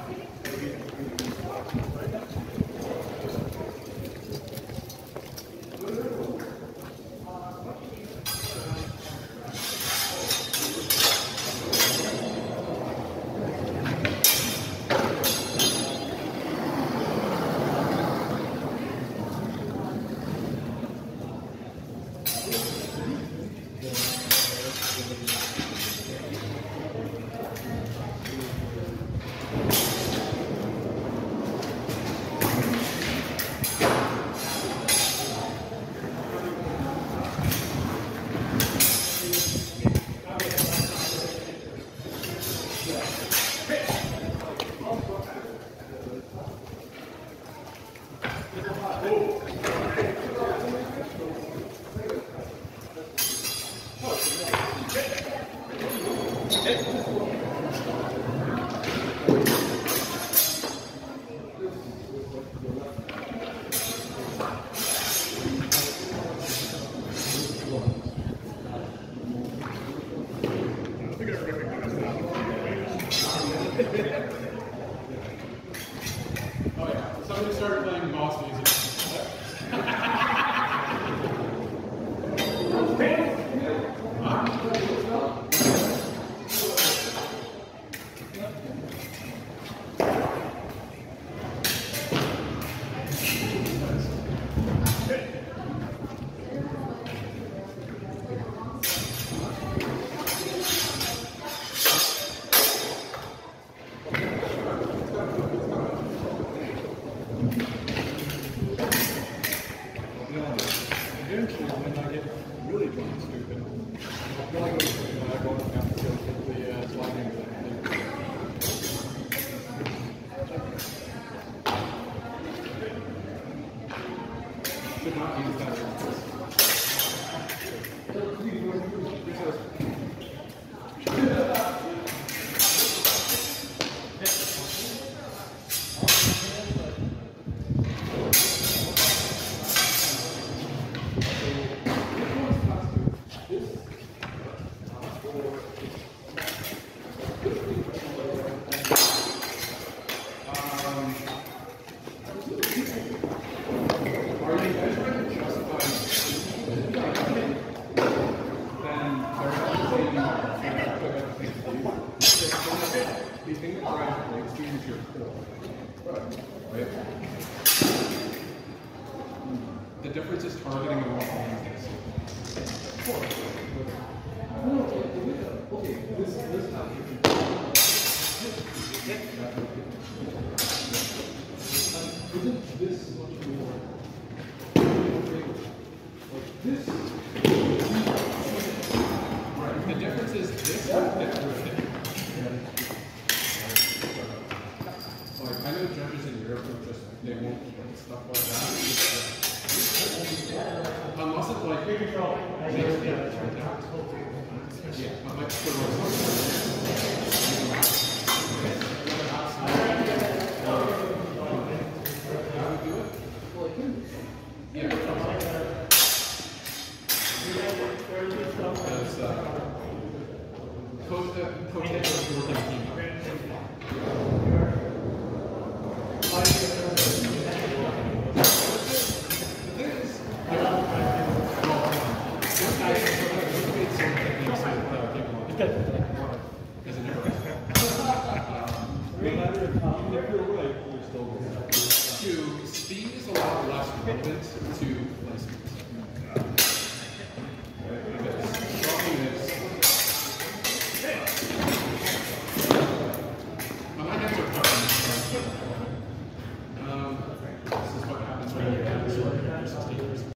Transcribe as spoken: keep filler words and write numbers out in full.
Oh yeah, somebody started playing boss music. Eventually, when I get really drunk and stupid, I'll probably go to the uh, go down the field quickly, uh, slide into that thing. Should not use that as these things are right, like students your core. Right? The difference is targeting and what things. Okay, this this time. Isn't this much more like this? Right. The difference is this is I know judges in Europe are just, they won't put stuff like that. Unless it's like, you control. Yeah, I might put it How would do it? Yeah. Because, uh, Coach, Coach is working team. Speed is a lot less relevant to placements.